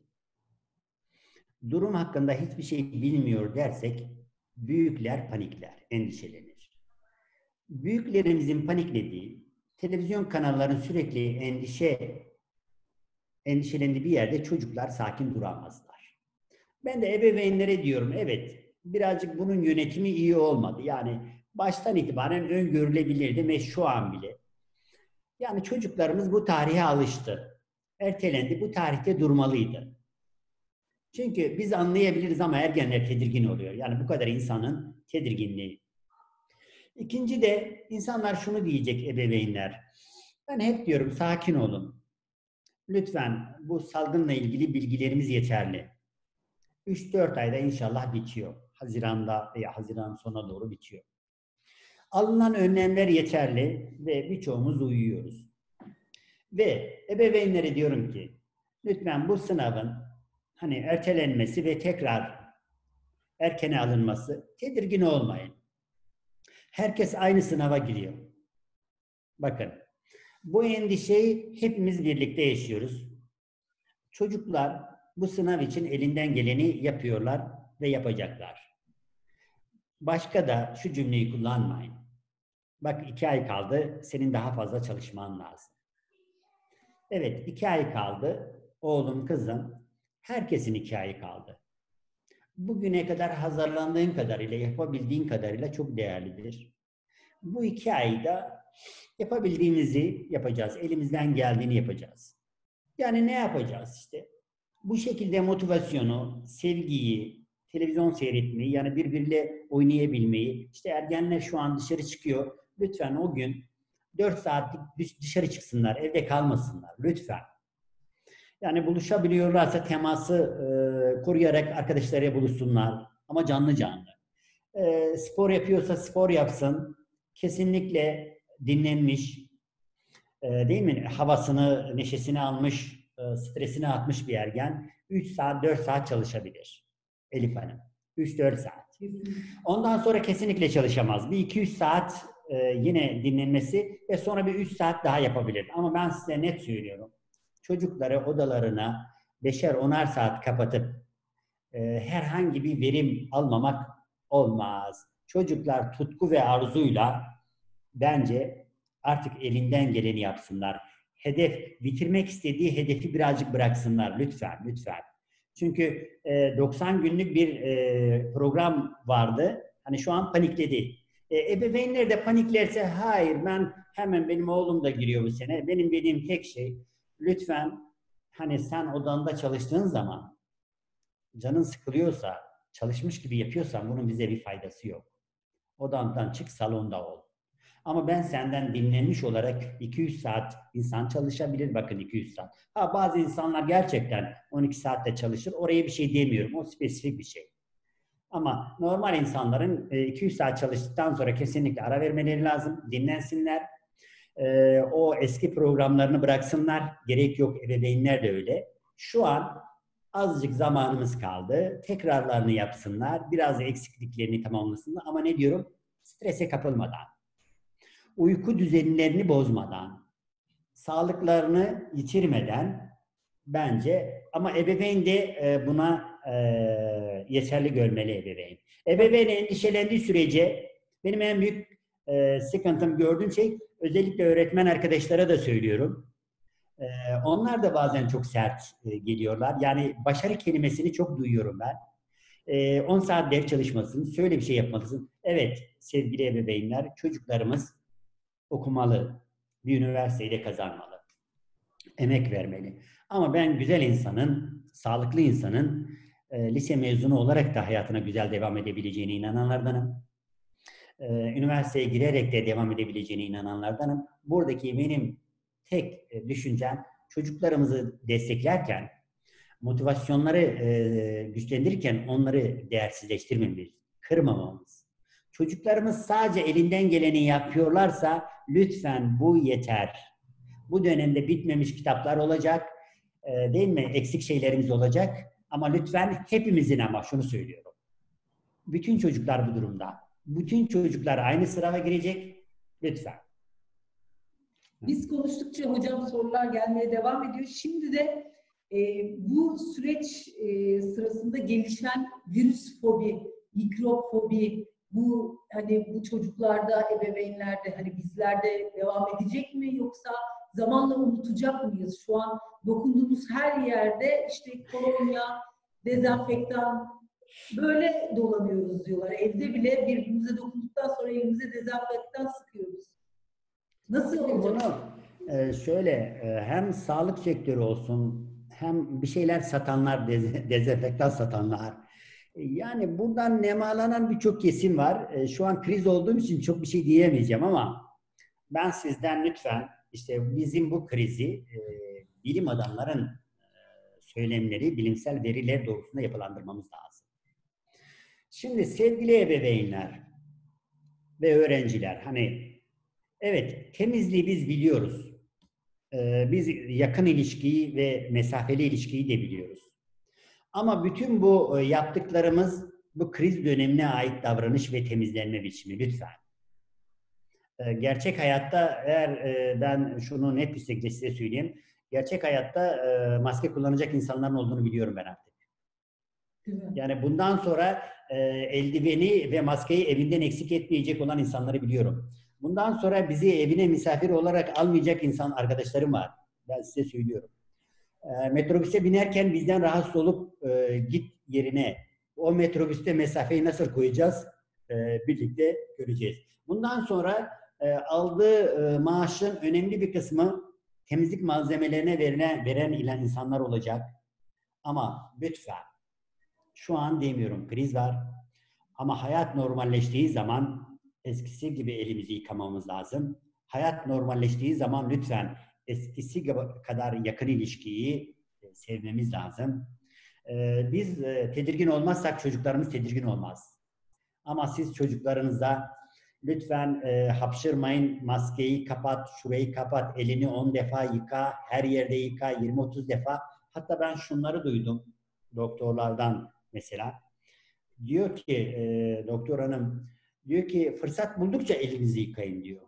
durum hakkında hiçbir şey bilmiyor dersek büyükler panikler, endişelenir. Büyüklerimizin paniklediği, televizyon kanallarının sürekli endişe endişelendiği bir yerde çocuklar sakin duramazlar. Ben de ebeveynlere diyorum, evet birazcık bunun yönetimi iyi olmadı. Yani baştan itibaren öngörülebilirdi ve şu an bile. Yani çocuklarımız bu tarihe alıştı. Ertelendi, bu tarihte durmalıydı. Çünkü biz anlayabiliriz ama ergenler tedirgin oluyor. Yani bu kadar insanın tedirginliği. İkinci de insanlar şunu diyecek ebeveynler. Ben hep diyorum sakin olun. Lütfen bu salgınla ilgili bilgilerimiz yeterli. üç dört ayda inşallah bitiyor. Haziran'da veya Haziran sonuna doğru bitiyor. Alınan önlemler yeterli ve birçoğumuz uyuyoruz. Ve ebeveynlere diyorum ki lütfen bu sınavın hani ertelenmesi ve tekrar erkene alınması, tedirgin olmayın. Herkes aynı sınava giriyor. Bakın, bu endişeyi hepimiz birlikte yaşıyoruz. Çocuklar bu sınav için elinden geleni yapıyorlar ve yapacaklar. Başka da şu cümleyi kullanmayın. Bak iki ay kaldı, senin daha fazla çalışman lazım. Evet, iki ay kaldı. Oğlum, kızım, herkesin iki ayı kaldı. Bugüne kadar hazırlandığın kadarıyla, yapabildiğin kadarıyla çok değerlidir. Bu iki ayda yapabildiğimizi yapacağız. Elimizden geldiğini yapacağız. Yani ne yapacağız işte? Bu şekilde motivasyonu, sevgiyi, televizyon seyretmeyi, yani birbiriyle oynayabilmeyi, işte ergenler şu an dışarı çıkıyor. Lütfen o gün dört saatlik dışarı çıksınlar, evde kalmasınlar. Lütfen. Yani buluşabiliyorlarsa teması e, koruyarak arkadaşlarıyla buluşsunlar. Ama canlı canlı. E, spor yapıyorsa spor yapsın. Kesinlikle dinlenmiş, e, değil mi? Havasını, neşesini almış, e, stresini atmış bir ergen üç saat, dört saat çalışabilir. Elif Hanım. üç dört saat. Ondan sonra kesinlikle çalışamaz. Bir iki üç saat e, yine dinlenmesi ve sonra bir üç saat daha yapabilir. Ama ben size net söylüyorum. Çocukları odalarına beşer onar saat kapatıp e, herhangi bir verim almamak olmaz. Çocuklar tutku ve arzuyla bence artık elinden geleni yapsınlar. Hedef, bitirmek istediği hedefi birazcık bıraksınlar. Lütfen, lütfen. Çünkü e, doksan günlük bir e, program vardı. Hani şu an panikledi. E, ebeveynler de paniklerse hayır ben hemen benim oğlum da giriyor bu sene. Benim dediğim tek şey lütfen hani sen odanda çalıştığın zaman canın sıkılıyorsa çalışmış gibi yapıyorsan bunun bize bir faydası yok. Odandan çık salonda ol. Ama ben senden dinlenmiş olarak iki üç saat insan çalışabilir. Bakın iki üç saat. Ha, bazı insanlar gerçekten on iki saatte çalışır. Oraya bir şey demiyorum. O spesifik bir şey. Ama normal insanların iki üç saat çalıştıktan sonra kesinlikle ara vermeleri lazım. Dinlensinler. O eski programlarını bıraksınlar. Gerek yok. Ebeveynler de öyle. Şu an azıcık zamanımız kaldı. Tekrarlarını yapsınlar. Biraz da eksikliklerini tamamlasınlar. Ama ne diyorum? Strese kapılmadan, uyku düzenlerini bozmadan, sağlıklarını yitirmeden bence, ama ebeveyn de buna e, yeterli görmeli ebeveyn. Ebeveyn endişelendiği sürece benim en büyük e, sıkıntım gördüğüm şey, özellikle öğretmen arkadaşlara da söylüyorum. E, onlar da bazen çok sert e, geliyorlar. Yani başarı kelimesini çok duyuyorum ben. E, on saat ders çalışmasın, şöyle bir şey yapmalısın. Evet sevgili ebeveynler, çocuklarımız okumalı, bir üniversiteyi kazanmalı, emek vermeli. Ama ben güzel insanın, sağlıklı insanın e, lise mezunu olarak da hayatına güzel devam edebileceğine inananlardanım. E, üniversiteye girerek de devam edebileceğine inananlardanım. Buradaki benim tek e, düşüncem, çocuklarımızı desteklerken, motivasyonları e, güçlendirirken onları değersizleştirmememiz, kırmamamız. Çocuklarımız sadece elinden geleni yapıyorlarsa lütfen bu yeter. Bu dönemde bitmemiş kitaplar olacak, e, değil mi? Eksik şeylerimiz olacak. Ama lütfen hepimizin, ama şunu söylüyorum. Bütün çocuklar bu durumda. Bütün çocuklar aynı sıraya girecek. Lütfen. Biz konuştukça hocam sorular gelmeye devam ediyor. Şimdi de e, bu süreç e, sırasında gelişen virüs fobi, mikrop fobi, bu hani bu çocuklarda, ebeveynlerde, hani bizlerde devam edecek mi, yoksa zamanla unutacak mıyız? Şu an dokunduğumuz her yerde işte kolonya, dezenfektan, böyle dolanıyoruz diyorlar. Evde bile birbirimize dokunduktan sonra elimize dezenfektan sıkıyoruz. Nasıl olacak? Bunu e, şöyle e, hem sağlık sektörü olsun, hem bir şeyler satanlar, dez, dezenfektan satanlar. E, yani buradan nemalanan birçok kesim var. E, şu an kriz olduğum için çok bir şey diyemeyeceğim ama ben sizden lütfen işte bizim bu krizi e, bilim adamların e, söylemleri, bilimsel veriler doğrultusunda yapılandırmamız lazım. Şimdi sevgili ebeveynler ve öğrenciler, hani evet, temizliği biz biliyoruz. Ee, biz yakın ilişkiyi ve mesafeli ilişkiyi de biliyoruz. Ama bütün bu yaptıklarımız bu kriz dönemine ait davranış ve temizlenme biçimi lütfen. Ee, gerçek hayatta eğer e, ben şunu net bir şekilde size söyleyeyim. Gerçek hayatta e, maske kullanacak insanların olduğunu biliyorum ben artık. Yani bundan sonra e, eldiveni ve maskeyi evinden eksik etmeyecek olan insanları biliyorum. Bundan sonra bizi evine misafir olarak almayacak insan arkadaşlarım var. Ben size söylüyorum. E, metrobüse binerken bizden rahatsız olup e, git yerine o metrobüste mesafeyi nasıl koyacağız? E, birlikte göreceğiz. Bundan sonra e, aldığı e, maaşın önemli bir kısmı temizlik malzemelerine verilen, veren ilan insanlar olacak. Ama lütfen, şu an demiyorum kriz var, ama hayat normalleştiği zaman eskisi gibi elimizi yıkamamız lazım. Hayat normalleştiği zaman lütfen eskisi kadar yakın ilişkiyi sevmemiz lazım. Ee, biz e, tedirgin olmazsak çocuklarımız tedirgin olmaz. Ama siz çocuklarınıza lütfen e, hapşırmayın, maskeyi kapat, şurayı kapat, elini on defa yıka, her yerde yıka, yirmi otuz defa. Hatta ben şunları duydum doktorlardan mesela. Diyor ki e, doktor hanım, diyor ki fırsat buldukça elinizi yıkayın diyor.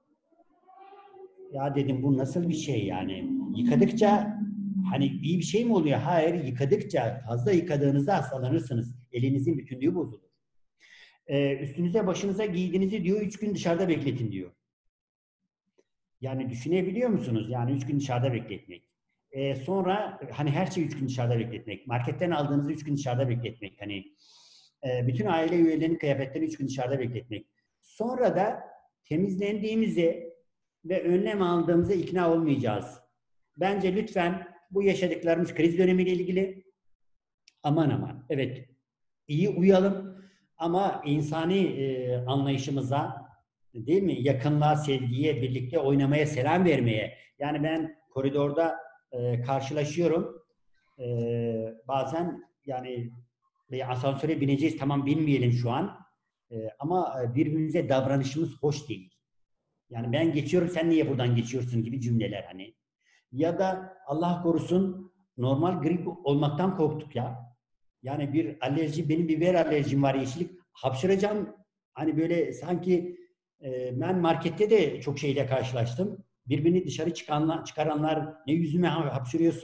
Ya dedim, bu nasıl bir şey yani? Yıkadıkça hani iyi bir şey mi oluyor? Hayır, yıkadıkça fazla yıkadığınızda hastalanırsınız. Elinizin bütünlüğü bozulur. Ee, üstünüze başınıza giydiğinizi diyor üç gün dışarıda bekletin diyor. Yani düşünebiliyor musunuz? Yani üç gün dışarıda bekletmek. Ee, sonra hani her şeyi üç gün dışarıda bekletmek. Marketten aldığınızı üç gün dışarıda bekletmek. Hani e, bütün aile üyelerinin kıyafetlerini üç gün dışarıda bekletmek. Sonra da temizlendiğimizi ve önlem aldığımıza ikna olmayacağız. Bence lütfen bu yaşadıklarımız kriz dönemiyle ilgili. Aman aman. Evet, iyi uyalım ama insani e, anlayışımıza, değil mi? Yakınlığa, sevgiye, birlikte oynamaya, selam vermeye. Yani ben koridorda e, karşılaşıyorum. E, bazen yani asansöre bineceğiz, tamam binmeyelim şu an. E, ama birbirimize davranışımız hoş değil. Yani ben geçiyorum, sen niye buradan geçiyorsun gibi cümleler hani. Ya da Allah korusun normal grip olmaktan korktuk ya. Yani bir alerji, benim biber alerjim var, yeşillik, hapşıracağım. Hani böyle sanki e, ben markette de çok şeyle karşılaştım. Birbirini dışarı çıkanlar, çıkaranlar, ne yüzüme hapşırıyorsun,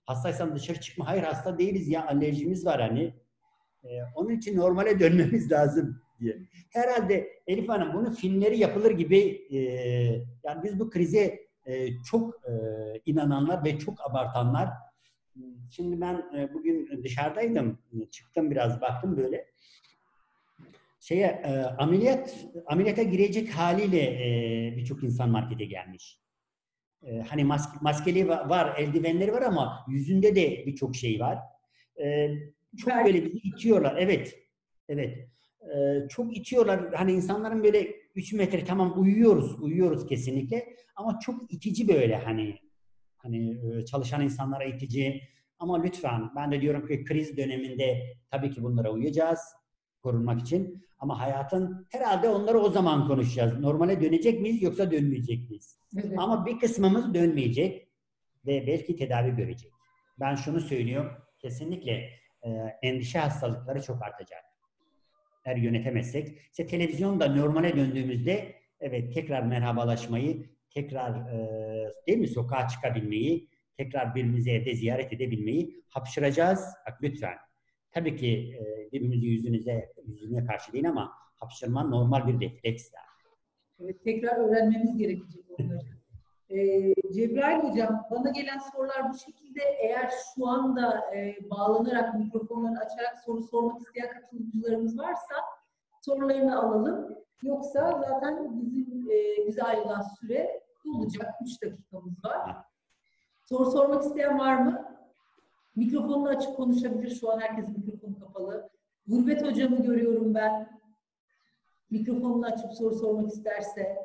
Hastaysan dışarı çıkma. Hayır hasta değiliz ya, alerjimiz var hani. Ee, onun için normale dönmemiz lazım diye. Herhalde Elif Hanım bunu filmleri yapılır gibi e, yani biz bu krize e, çok e, inananlar ve çok abartanlar. Şimdi ben e, bugün dışarıdaydım. Çıktım biraz baktım böyle. Şeye e, ameliyat ameliyata girecek haliyle e, birçok insan markete gelmiş. E, hani maske, maskeli var, eldivenleri var ama yüzünde de birçok şey var. E, çok böyle bizi itiyorlar. Evet. Evet. E, çok itiyorlar. Hani insanların böyle üç metre tamam uyuyoruz. Uyuyoruz kesinlikle. Ama çok itici böyle hani hani çalışan insanlara itici. Ama lütfen ben de diyorum ki kriz döneminde tabii ki bunlara uyacağız korunmak için. Ama hayatın herhalde onları o zaman konuşacağız. Normale dönecek miyiz yoksa dönmeyecek miyiz? Evet. Ama bir kısmımız dönmeyecek ve belki tedavi görecek. Ben şunu söylüyorum, kesinlikle e, endişe hastalıkları çok artacak. Eğer yönetemezsek. İşte televizyonda normale döndüğümüzde evet tekrar merhabalaşmayı, tekrar e, değil mi sokağa çıkabilmeyi, tekrar birbirimizi evde ziyaret edebilmeyi hapşıracağız. Bak lütfen. Tabii ki e, birbirimizin yüzünüze, yüzüne karşı değil ama hapşırma normal bir refleks yani. Evet, tekrar öğrenmemiz gerekecek onları. Ee, Cebrail Hocam, bana gelen sorular bu şekilde. Eğer şu anda e, bağlanarak, mikrofonlarını açarak soru sormak isteyen katılımcılarımız varsa sorularını alalım. Yoksa zaten bizim e, bize ayrılan süre dolacak. üç dakikamız var. Soru sormak isteyen var mı? Mikrofonunu açıp konuşabilir. Şu an herkesin mikrofonu kapalı. Gurbet Hocam'ı görüyorum ben. Mikrofonunu açıp soru sormak isterse.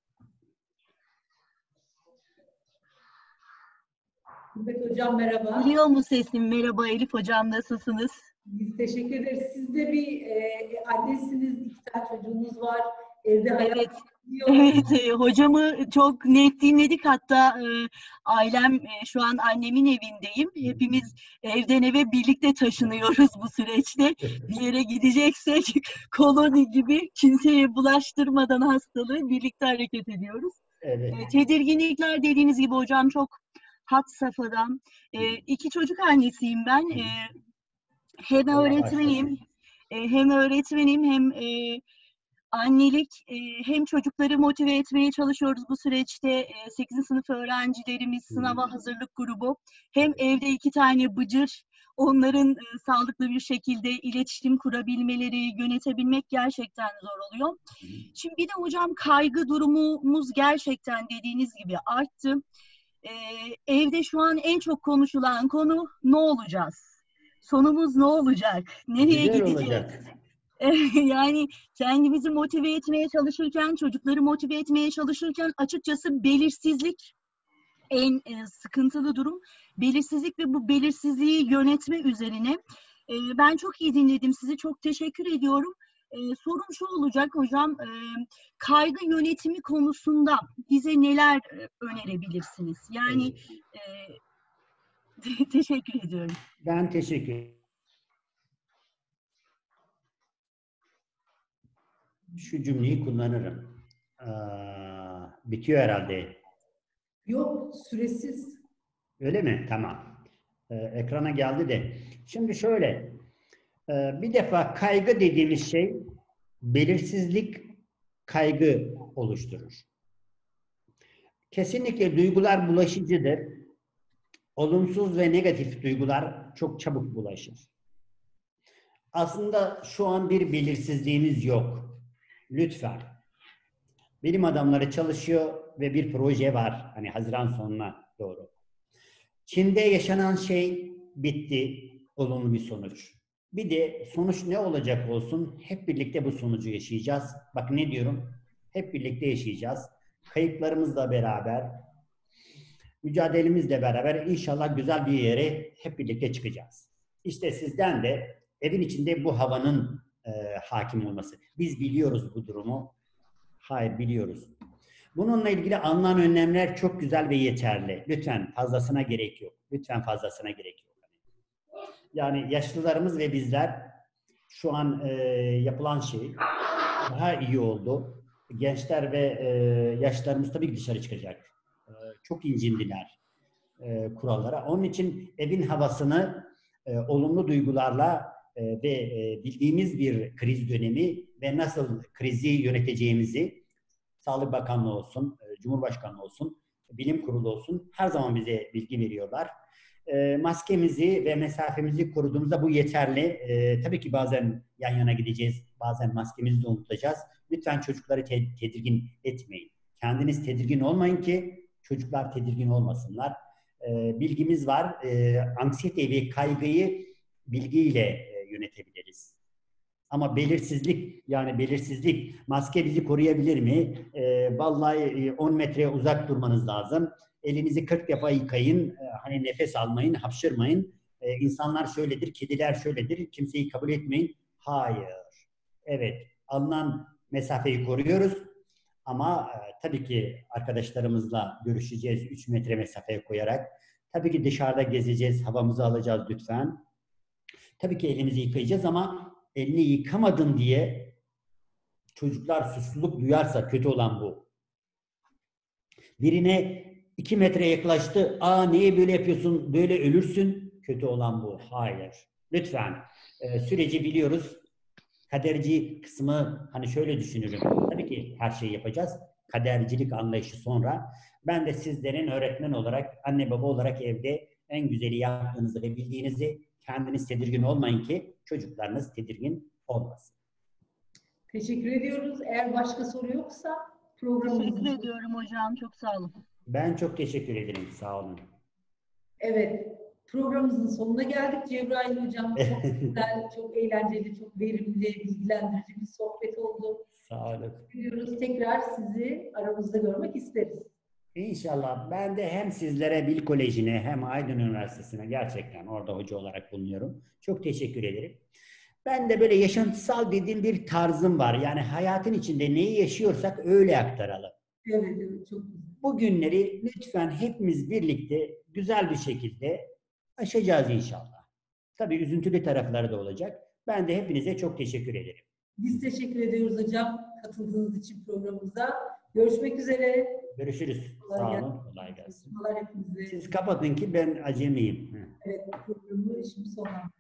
Gurbet Hocam merhaba. Geliyor mu sesim? Merhaba Elif Hocam, nasılsınız? Biz teşekkür ederiz. Siz de bir e, annesiniz, iki tane çocuğunuz var. Evde hayat Evet. gidiyor. Evet, e, hocamı çok net dinledik. Hatta e, ailem, e, şu an annemin evindeyim. Hepimiz evden eve birlikte taşınıyoruz bu süreçte. Bir yere gideceksek koloni gibi kimseye bulaştırmadan hastalığı birlikte hareket ediyoruz. Evet. E, tedirginlikler dediğiniz gibi hocam çok had safhada. E, iki çocuk annesiyim ben. E, hem Allah öğretmeniyim, bağışlasın. e, hem öğretmenim hem e, annelik, e, hem çocukları motive etmeye çalışıyoruz bu süreçte. E, sekizinci sınıf öğrencilerimiz, sınava hazırlık grubu. Hem evde iki tane bıcır, onların e, sağlıklı bir şekilde iletişim kurabilmeleri, yönetebilmek gerçekten zor oluyor. Şimdi bir de hocam kaygı durumumuz gerçekten dediğiniz gibi arttı. E, evde şu an en çok konuşulan konu ne olacağız? Sonumuz ne olacak? Nereye Güzel gideceğiz? olacak. Yani kendimizi motive etmeye çalışırken, çocukları motive etmeye çalışırken açıkçası belirsizlik en e, sıkıntılı durum. Belirsizlik ve bu belirsizliği yönetme üzerine. E, ben çok iyi dinledim sizi. Çok teşekkür ediyorum. E, sorum şu olacak hocam. E, kaygı yönetimi konusunda bize neler e, önerebilirsiniz? Yani e, teşekkür ediyorum. Ben teşekkür ederim. Şu cümleyi kullanırım. Aa, bitiyor herhalde. Yok, süresiz. Öyle mi? Tamam. Ee, ekrana geldi de. Şimdi şöyle. e, bir defa kaygı dediğimiz şey belirsizlik kaygı oluşturur. Kesinlikle duygular bulaşıcıdır. Olumsuz ve negatif duygular çok çabuk bulaşır. Aslında şu an bir belirsizliğimiz yok. Lütfen. Bilim adamları çalışıyor ve bir proje var. Hani Haziran sonuna doğru. Çin'de yaşanan şey bitti. Olumlu bir sonuç. Bir de sonuç ne olacak olsun hep birlikte bu sonucu yaşayacağız. Bak ne diyorum? Hep birlikte yaşayacağız. Kayıplarımızla beraber, mücadelemizle beraber inşallah güzel bir yere hep birlikte çıkacağız. İşte sizden de evin içinde bu havanın e, hakim olması. Biz biliyoruz bu durumu. Hayır biliyoruz. Bununla ilgili alınan önlemler çok güzel ve yeterli. Lütfen fazlasına gerek yok. Lütfen fazlasına gerek yok. Yani yaşlılarımız ve bizler şu an e, yapılan şey daha iyi oldu. Gençler ve e, yaşlarımız tabii ki dışarı çıkacak. E, çok incindiler. e, kurallara. Onun için evin havasını e, olumlu duygularla e, ve e, bildiğimiz bir kriz dönemi ve nasıl krizi yöneteceğimizi Sağlık Bakanlığı olsun, e, Cumhurbaşkanlığı olsun, Bilim Kurulu olsun her zaman bize bilgi veriyorlar. E, maskemizi ve mesafemizi koruduğumuzda bu yeterli. E, tabii ki bazen yan yana gideceğiz, bazen maskemizi de unutacağız. Lütfen çocukları te- tedirgin etmeyin. Kendiniz tedirgin olmayın ki çocuklar tedirgin olmasınlar. E, bilgimiz var. E, anksiyete ve kaygıyı bilgiyle e, yönetebiliriz. Ama belirsizlik, yani belirsizlik, maske bizi koruyabilir mi? E, vallahi on metreye uzak durmanız lazım. Elinizi kırk defa yıkayın. E, hani nefes almayın, hapşırmayın. E, insanlar şöyledir, kediler şöyledir. Kimseyi kabul etmeyin. Hayır. Evet, alınan mesafeyi koruyoruz. Ama e, tabii ki arkadaşlarımızla görüşeceğiz üç metre mesafeye koyarak. Tabii ki dışarıda gezeceğiz, havamızı alacağız lütfen. Tabii ki elimizi yıkayacağız ama elini yıkamadın diye çocuklar suçluluk duyarsa kötü olan bu. Birine iki metre yaklaştı, aa niye böyle yapıyorsun, böyle ölürsün, kötü olan bu. Hayır. Lütfen. E, süreci biliyoruz. Kaderci kısmı hani şöyle düşünürüm. Tabii ki her şeyi yapacağız. Kadercilik anlayışı sonra. Ben de sizlerin öğretmen olarak, anne baba olarak evde en güzeli yaptığınızı ve bildiğinizi kendiniz tedirgin olmayın ki çocuklarınız tedirgin olmasın. Teşekkür ediyoruz. Eğer başka soru yoksa programımızı... Teşekkür ediyorum hocam. Çok sağ olun. Ben çok teşekkür ederim. Sağ olun. Evet. Programımızın sonuna geldik Cebrail Hocam. Çok güzel, çok eğlenceli, çok verimli, bilgilendirici bir sohbet oldu. Sağ olun. Biliyoruz, tekrar sizi aramızda görmek isteriz. İnşallah. Ben de hem sizlere, Bil Koleji'ne hem Aydın Üniversitesi'ne gerçekten orada hoca olarak bulunuyorum. Çok teşekkür ederim. Ben de böyle yaşantısal dediğim bir tarzım var. Yani hayatın içinde neyi yaşıyorsak öyle aktaralım. Evet, evet, çok güzel. Bu günleri lütfen hepimiz birlikte güzel bir şekilde aşacağız inşallah. Tabii üzüntülü tarafları da olacak. Ben de hepinize çok teşekkür ederim. Biz teşekkür ediyoruz hocam katıldığınız için programımıza. Görüşmek üzere. Görüşürüz. Kolay Sağ gelsin. olun. Kolay gelsin. Kolay hepinize. Siz kapatın ki ben acemiyim. Evet, programı şimdi sonlandırıyoruz.